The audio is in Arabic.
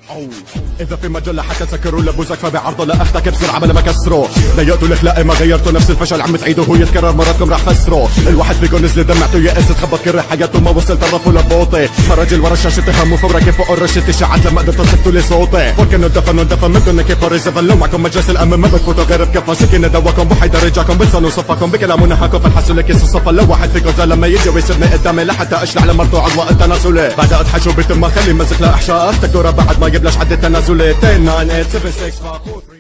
إذا في مجلة حتى تسكروا لبوزك فبعرضه لا أختك بسرعة بلا ما كسره. ضيقتوا الأخلاق ما غيرتوا نفس الفشل عم تعيدوا هو يتكرر مراتكم راح خسره. الواحد فيكم نزل دمعته يأس تخبط كره حياته ما وصل طرفه لبوطي. الرجل ورا الشاشة تهموا فبركة فوق الرشة اشاعات لما قدرتوا سكتوا لي صوتي. وكانوا دفن منكم كيف الرزفن لو معكم مجلس الأمن ما بتفوتوا غير بكفة سكينة دواكم بحيدر رجاكم بلسانوا صفاكم بكلاموا نهاكم فنحسوا لك يس الصفا. لو واحد فيكم زال لما يجي ويسيبني قدامي لحتى اشلع لمرته عضوة التناسلي. بعد اضحشوا بيتم ما خلي مزق لاحشاء افتكروا بعد ما يبلش عد التنازلي. 10 9 8 7 6 5 4 3